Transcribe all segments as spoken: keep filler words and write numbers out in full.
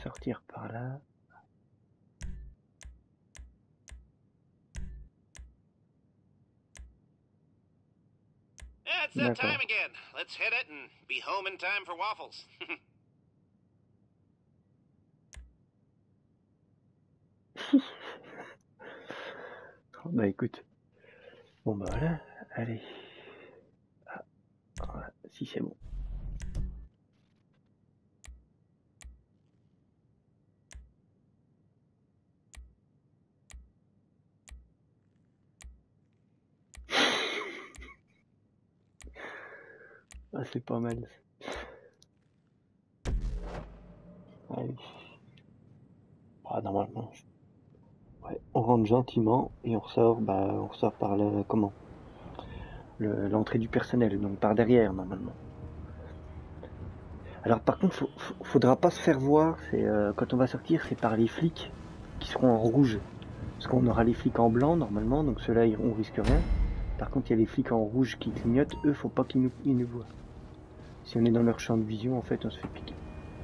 sortir par là. Yeah, it's that time again. Let's hit it and be home in time for waffles. Oh, bah écoute. Bon bah voilà, allez. Ah, voilà, si c'est bon. Ah, c'est pas mal. Allez. Ah, normalement. Ouais, on rentre gentiment et on ressort, bah, on ressort par le, comment l'entrée du personnel, donc par derrière normalement. Alors par contre, faut, faut, faudra pas se faire voir. C'est euh, quand on va sortir, c'est par les flics qui seront en rouge, parce qu'on aura les flics en blanc normalement, donc ceux-là on risque rien. Par contre, il y a les flics en rouge qui clignotent. Eux, faut pas qu'ils nous, ils nous voient. Si on est dans leur champ de vision, en fait, on se fait piquer.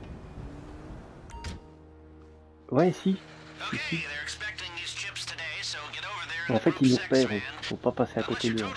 Ouais, si. si, si. En fait, ils nous repèrent. Faut pas passer à côté d'eux.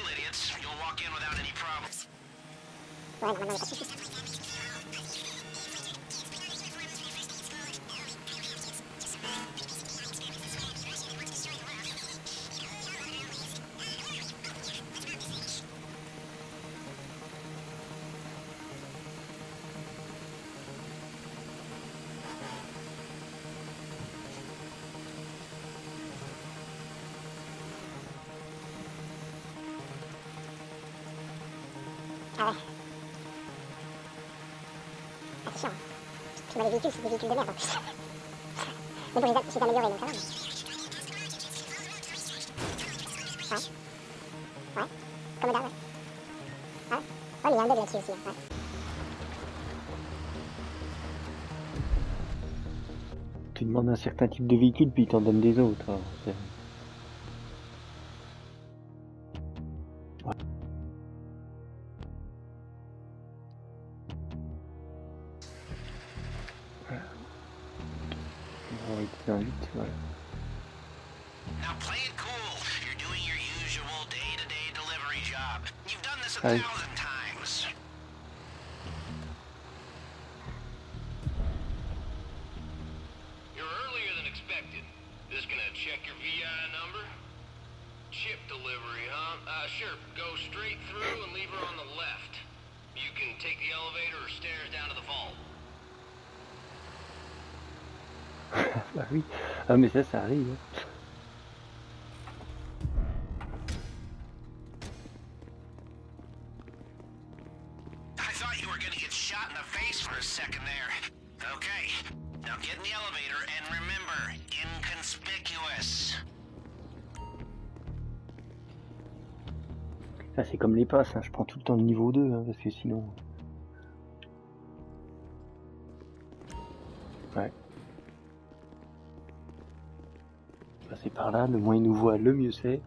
Ah ouais. Attention, tu vois les véhicules, c'est des véhicules de merde en plus. Mais bon, j'ai amélioré donc ça va. Ouais. Ouais. Commodore, ouais. Ouais. Oh, mais il y a un bug là-dessus aussi. Ouais. Tu demandes un certain type de véhicule, puis ils t'en donnent des autres. Hein. Ouais. Voilà. On va être dans huit, voilà. Now play it cool. You're doing your usual day-to-day delivery job. You've done this a Allez. thousand times. You're earlier than expected. Just gonna check your V I number. Chip delivery, huh? Uh, sure. Go straight through and leave her on the left. You can take the elevator or stairs down to the vault. Bah oui. Ah mais ça, ça arrive. Hein. I thought you were gonna get shot in the face for a second there. Okay. Now get in the elevator and remember, inconspicuous. Ça c'est comme les passes, hein. Je prends tout le temps le niveau deux, hein, parce que sinon... Ouais. Passer par là, le moins ils nous voient, le mieux c'est. De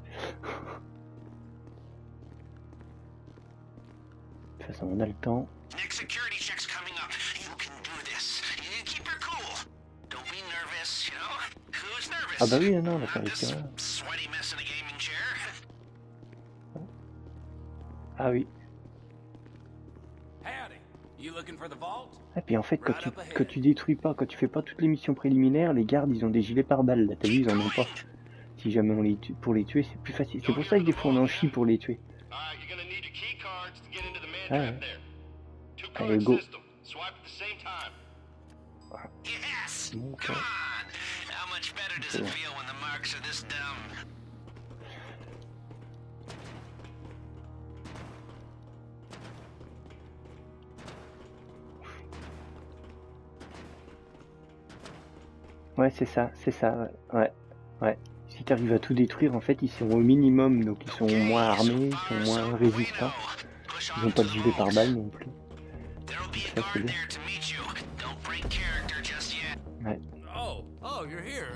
toute façon, on a le temps. Next security check's coming up. You can do this. You keep her cool. Don't be nervous, you know? Who's nervous? Ah bah oui, non, on va faire les This tirs. sweaty mess in a gaming chair. Ah oui. Et puis en fait, quand tu, quand tu détruis pas, quand tu fais pas toutes les missions préliminaires, les gardes ils ont des gilets pare-balles. Là, t'as vu, ils en ont pas. Si jamais on les tue, pour les tuer, c'est plus facile. C'est pour ça que des fois on en chie pour les tuer. Ah ouais. Allez, go. Voilà. Bon, okay. C'est bon. Ouais, c'est ça, c'est ça, ouais. ouais, ouais. Si tu arrives à tout détruire, en fait, ils sont au minimum, donc ils sont moins armés, ils sont moins résistants. Ils n'ont pas de gilet pare-balles non plus. Donc ça, c'est bien. Ouais. Oh, oh, you're here.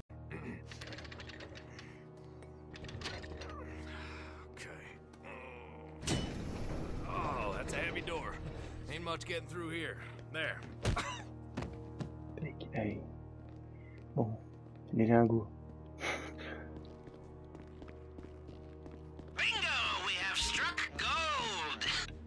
Okay. Oh, that's a heavy door. Ain't much getting through here. There. Take it. Allez. Bon, c'est déjà un goût. Bingo! We have struck gold!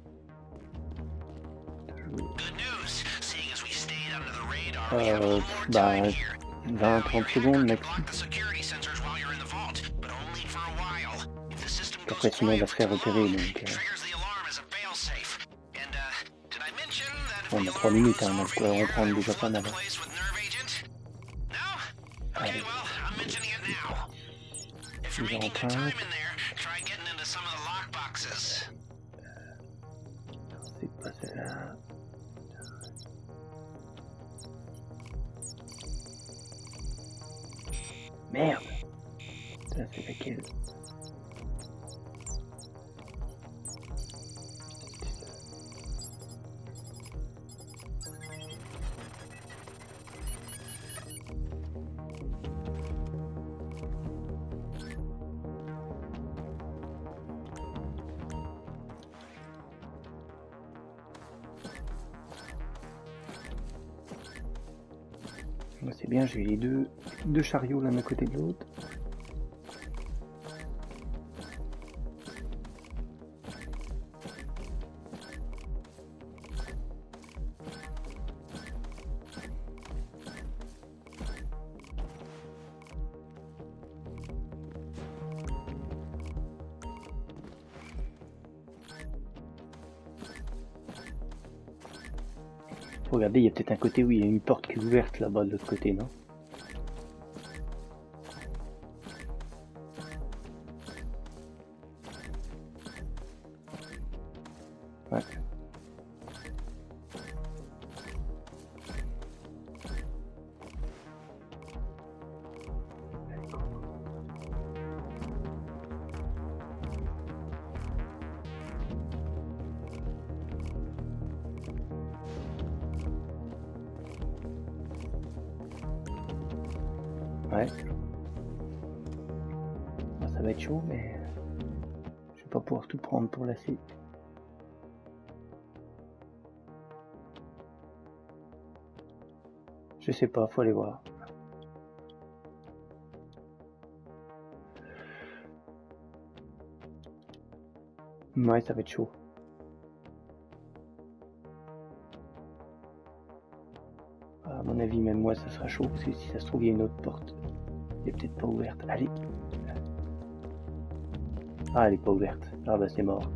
Good news, seeing as we stayed under the radar, we have a Euh, little more bah, time here. vingt trente secondes maxi. Block the security sensors while you're in the vault, but only for a while. If the system goes Après sinon on va quiet se for faire too repérer long, donc. it Euh, triggers the alarm as a failsafe. And uh, did I mention that if bon, on the a trois alarm minutes, goes hein, on a de off quoi here, reprendre it'll déjà pas flood the mal. Hein. place with nerve agent? No? Okay, Allez. well, I'm mentioning it now. If you're Déjà making good empreinte. time in there, try getting into some of the lockboxes. C'est pas celle-là. Merde. Ça c'est laquelle? C'est bien, j'ai les deux, deux chariots l'un à côté de l'autre. Regardez, il y a peut-être un côté où il y a une porte qui est ouverte là-bas de l'autre côté, non? Ouais. Ouais. Bon, ça va être chaud, mais je vais pas pouvoir tout prendre pour lasser. Je sais pas, faut aller voir. Ouais, ça va être chaud. À mon avis, même moi, ça sera chaud, parce que si ça se trouve, il y a une autre porte. Elle est peut-être pas ouverte. Allez. Ah, elle est pas ouverte. Ah bah c'est mort.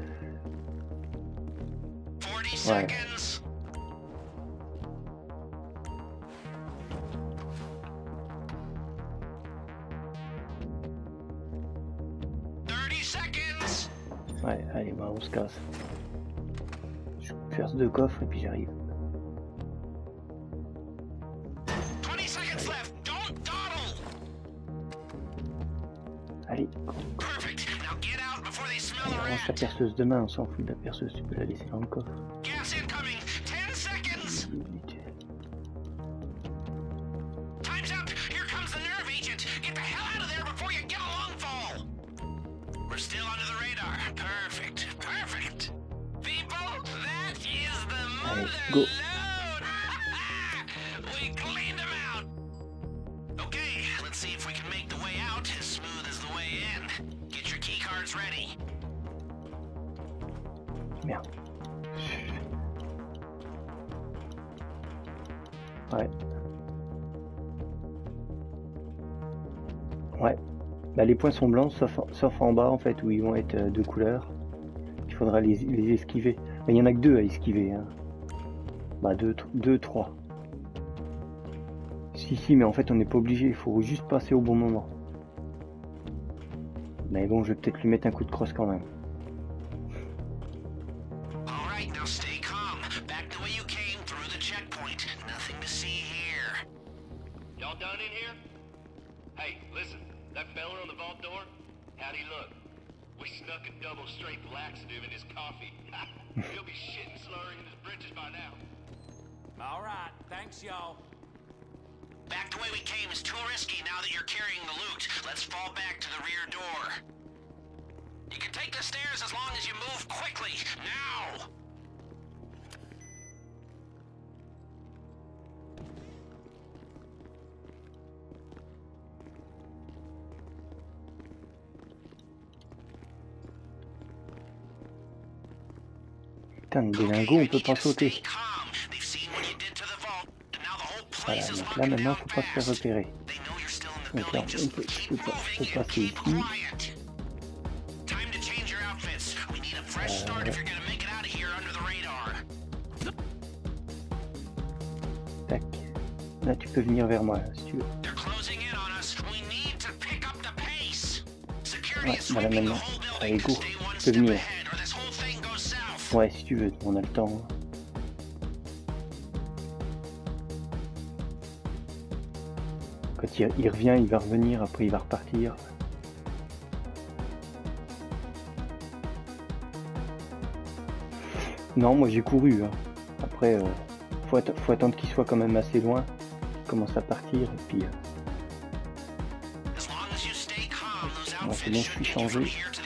Ouais. Ouais, allez, bah on se casse. Je vais faire deux coffres et puis j'arrive. Allez. On range la perceuse demain, on s'en fout de la perceuse, tu peux la laisser dans le coffre. Allez, go. Merde. Ouais. Ouais. Bah, les points sont blancs, sauf, sauf en bas, en fait, où ils vont être euh, de couleur. Il faudra les, les esquiver. Mais il y en a que deux à esquiver. Hein. Bah, deux, deux, trois. Si, si, mais en fait, on n'est pas obligé. Il faut juste passer au bon moment. Mais bon, je vais peut-être lui mettre un coup de crosse quand même. All right, thanks, y'all. Back the way we came is too risky now that you're carrying the loot. Let's fall back to the rear door. You can take the stairs as long as you move quickly. Now! putain de délingo, on peut pas sauter. Voilà, donc là maintenant faut pas se faire repérer. Donc là on peut, on peut, on peut passer ici. Euh... Tac. Là tu peux venir vers moi là, si tu veux. Ouais, voilà maintenant. Allez go, tu peux venir. Ouais si tu veux, on a le temps. Quand il, il revient, il va revenir, après il va repartir. Non, moi j'ai couru. Hein. Après, euh, faut, att faut attendre qu'il soit quand même assez loin, qu'il commence à partir, et puis... Euh... Ouais, c'est bon, je suis changé.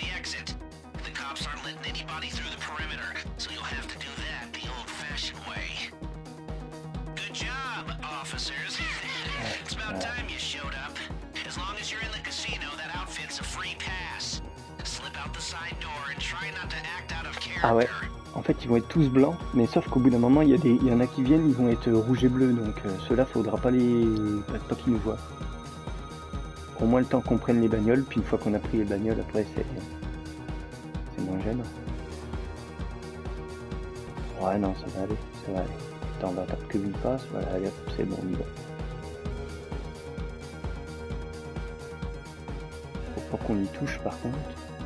Ah ouais, en fait ils vont être tous blancs, mais sauf qu'au bout d'un moment il y, a des... il y en a qui viennent, ils vont être rouges et bleus, donc euh, ceux-là faudra pas les... pas qu'ils nous voient. Au moins le temps qu'on prenne les bagnoles, puis une fois qu'on a pris les bagnoles, après c'est c'est moins gênant. Ouais non, ça va aller, ça va aller. Attends, on va attendre que lui passe, voilà, allez, c'est bon, on y va. Faut pas qu'on y touche par contre.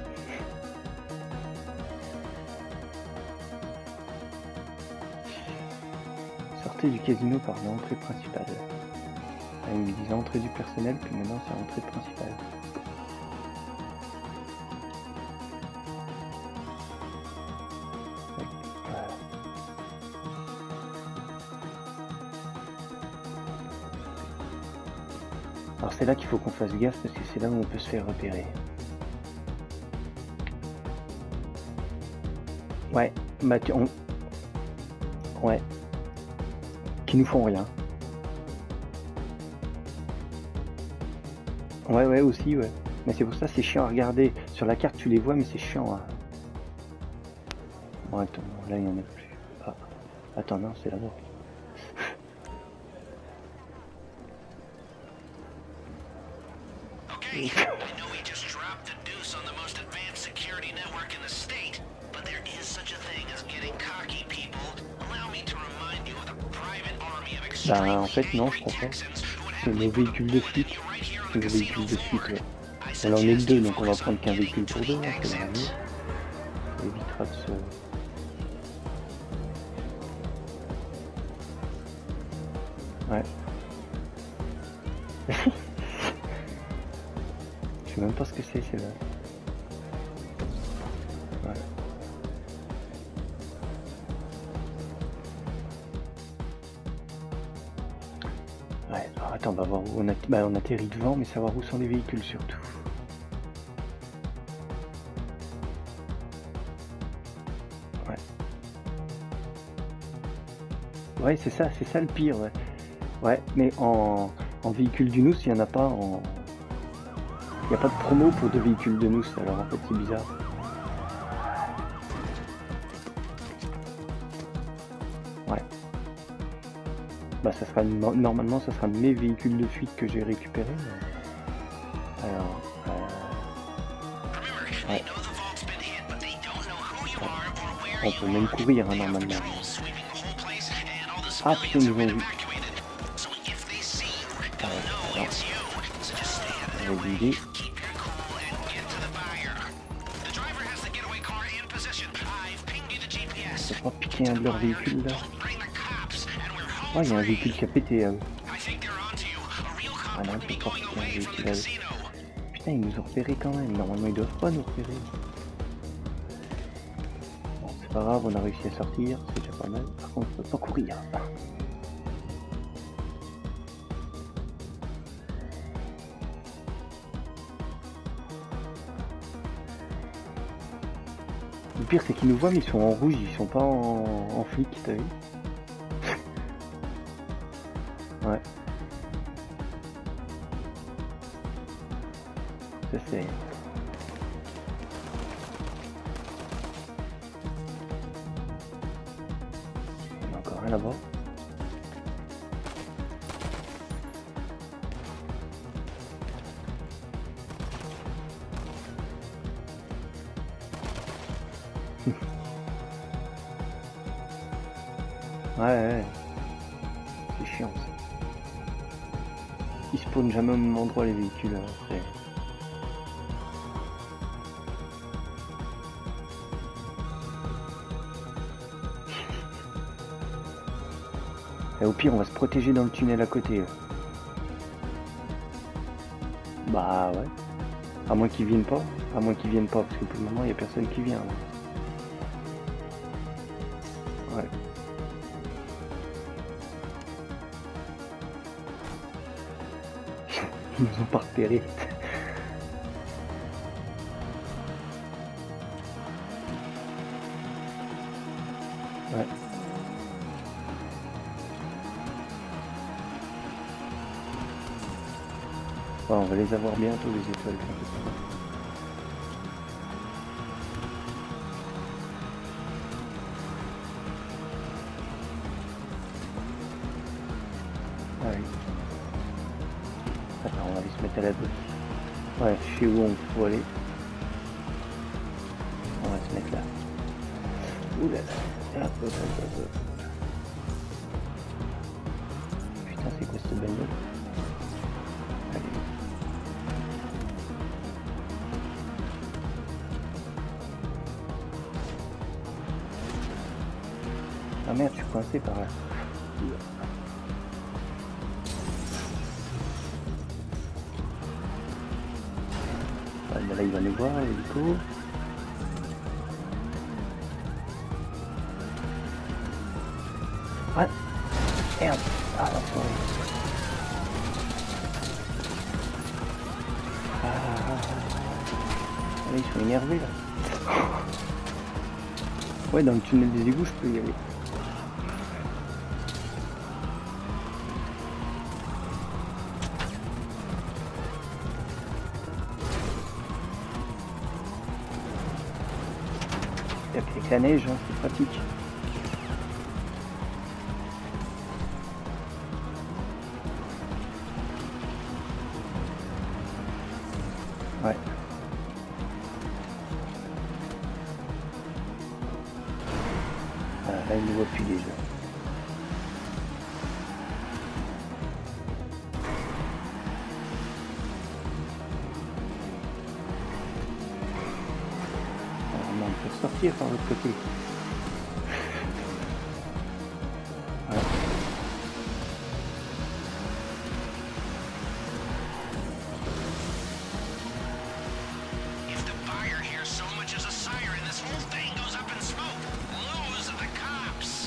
Sortez du casino par l'entrée principale. Ah, il me disait entrée du personnel, puis maintenant c'est entrée principale. Voilà. Alors c'est là qu'il faut qu'on fasse gaffe parce que c'est là où on peut se faire repérer. Ouais, bah tu, on... ouais. Qui nous font rien. Ouais ouais aussi ouais. Mais c'est pour ça c'est chiant à regarder. Sur la carte tu les vois mais c'est chiant. Hein. Bon attends, là il n'y en a plus. Ah. Attends non c'est là-bas. Bah en fait non je crois pas. C'est nos véhicules de flic. C'est nos véhicules de flic ouais. Elle en est que deux donc on va prendre qu'un véhicule pour deux, hein, c'est la mieux. Ça évitera de se... Ouais. Je sais même pas ce que c'est celle-là. Ouais. Ouais, alors attends, on va voir où on, a... bah, on atterrit devant, mais savoir où sont les véhicules surtout. Ouais. Ouais, c'est ça, c'est ça le pire, ouais. Ouais, mais en, en véhicule du N O O S, il n'y en a pas en... Il n'y a pas de promo pour deux véhicules de N O O S, alors en fait c'est bizarre. Ouais. Bah ça sera normalement ça sera mes véhicules de fuite que j'ai récupérés. Mais... Alors. Euh... Ouais. On peut même courir hein, normalement. Ah putain ils nous ont vu. Alors. On va vider. On peut pas piquer un de leurs véhicules là. Oh, il y a un véhicule qui a pété. Hein. Ah non, on peut pas piquer un véhicule là. Putain, ils nous ont repérés quand même. Normalement, ils doivent pas nous repérer. Bon, c'est pas grave, on a réussi à sortir. C'est déjà pas mal. Par contre, on peut pas courir. Le pire c'est qu'ils nous voient mais ils sont en rouge, ils sont pas en, en flic, t'as vu? Ouais. Ça c'est... là-bas. Ouais, ouais. C'est chiant ça. Ils spawnent jamais au même endroit les véhicules. Hein. C'est... Et au pire, on va se protéger dans le tunnel à côté. Là. Bah ouais. À moins qu'ils viennent pas. À moins qu'ils viennent pas, parce que pour le moment, il n'y a personne qui vient. Là. Ouais. Ils nous ont pas repérés. Ouais. Ouais, on va les avoir bientôt, les étoiles. Ah oui. Attends, on va aller se mettre à l'abri. Ouais, je sais où on faut aller. On va se mettre là. Ouh là là. Hop, hop, hop, hop. Putain, c'est quoi cette bagnole? Allez. Ah merde, je suis coincé par là. Là, il va les voir, l'hélico. Ah, merde. Ah, la forêt. Ah, ils sont énervés là. Ouais, dans le tunnel des égouts, je peux y aller. Avec la neige, hein, c'est pratique. Ouais. Ah, là, il ne voit plus déjà. On peut sortir par l'autre côté. Voilà. If the buyer hears so much as a siren, this whole thing goes up in smoke. Lose the cops.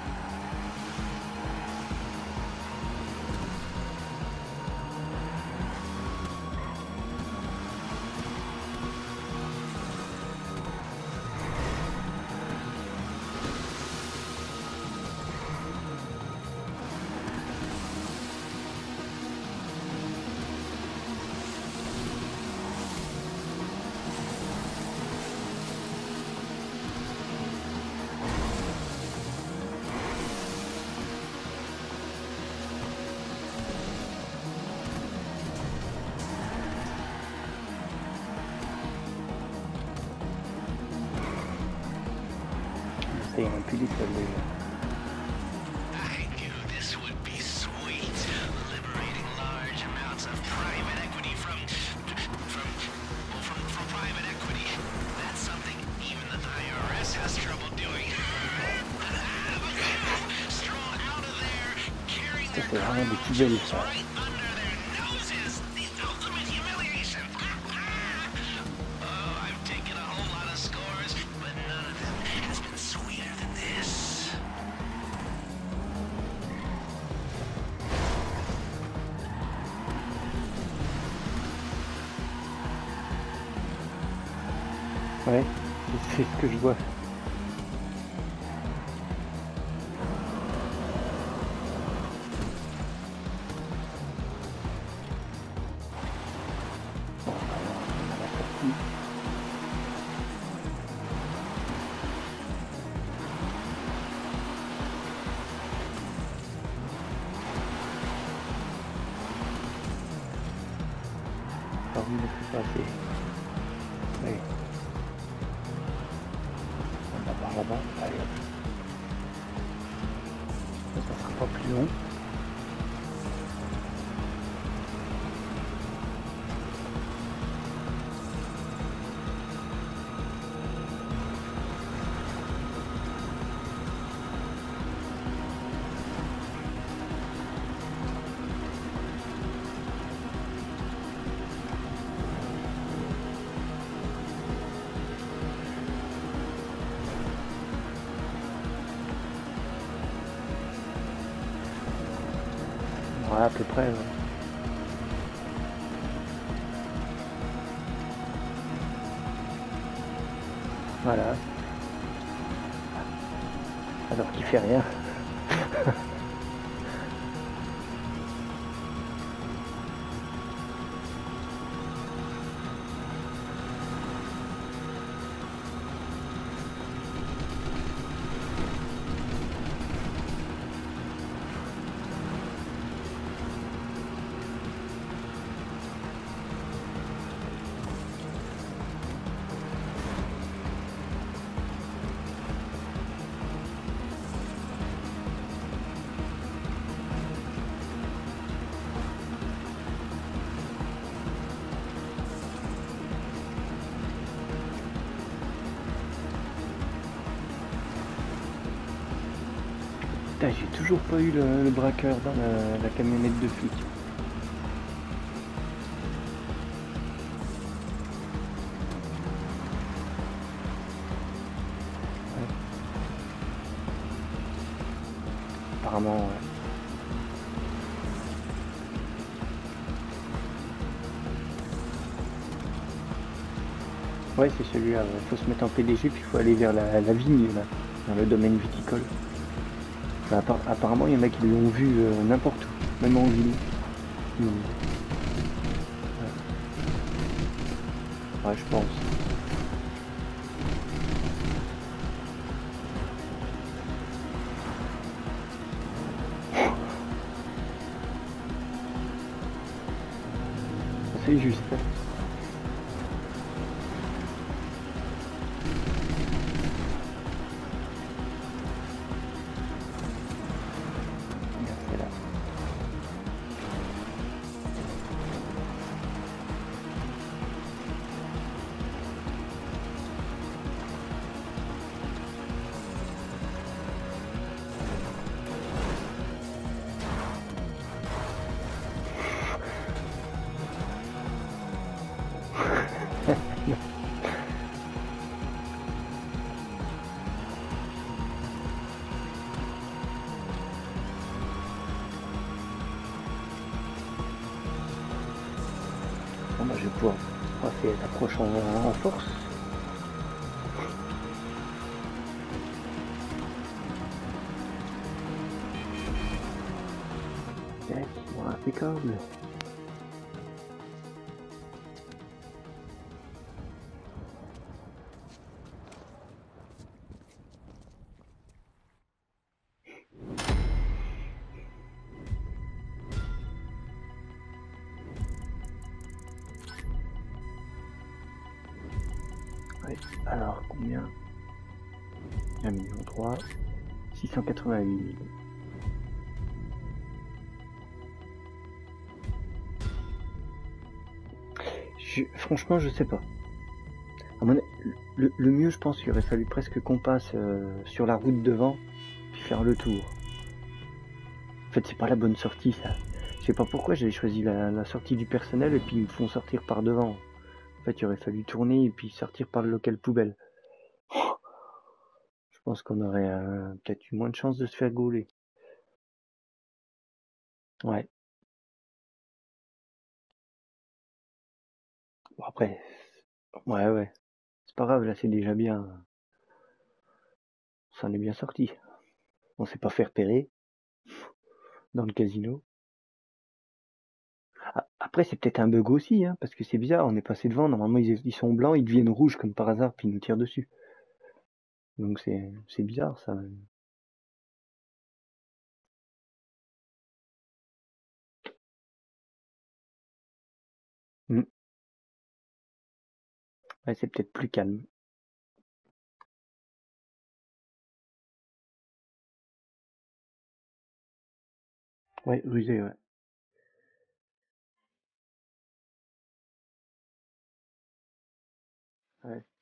Ça, il y a même plus d'étoiles déjà. I knew this would be sweet. Liberating large amounts of private equity from from well, from, from private equity. That's something even the I R S has trouble doing. Stroll out of there, carrying their Ça, c'est vraiment des poubelles, ça. right under their noses. The ultimate humiliation. Oh, I've taken a whole lot of scores, but none of them has been sweeter than this. Ouais, c'est ce que je vois. Par où ne fait pas assez. Allez. On va par là-bas. Allez. Ça, ça sera pas plus long. Voilà, à peu près. Ouais. Voilà. Alors qu'il fait rien. Putain, j'ai toujours pas eu le, le braqueur dans la, la camionnette de flic. Ouais. Apparemment, ouais. Ouais, c'est celui-là. Il faut se mettre en P D G, puis il faut aller vers la, la vigne, là, dans le domaine viticole. Enfin, appar- apparemment, il y en a qui l'ont vu euh, n'importe où, même en ville. Mmh. Ouais. Ouais, je pense. C'est juste. Hein. C'est là. Bon, bah, je vais pouvoir passer l'approche en, en force. Ouais, bon, impeccable. Ouais, alors combien? un million trois, six cent quatre-vingt-huit mille. Je, franchement, je sais pas. À mon, le, le mieux, je pense qu'il aurait fallu presque qu'on passe euh, sur la route devant, puis faire le tour. En fait, c'est pas la bonne sortie, ça. Je sais pas pourquoi j'avais choisi la, la sortie du personnel et puis ils me font sortir par devant. En fait, il aurait fallu tourner et puis sortir par le local poubelle. Je pense qu'on aurait euh, peut-être eu moins de chances de se faire gauler. Ouais. Bon, après, ouais, ouais. C'est pas grave, là, c'est déjà bien. On s'en est bien sorti. On s'est pas fait repérer dans le casino. A- Après, c'est peut-être un bug aussi, hein, parce que c'est bizarre, on est passé devant, normalement ils, ils sont blancs, ils deviennent rouges comme par hasard, puis ils nous tirent dessus. Donc c'est c'est bizarre ça. Mm. Ouais, c'est peut-être plus calme. Ouais, rusé, ouais. Ouais.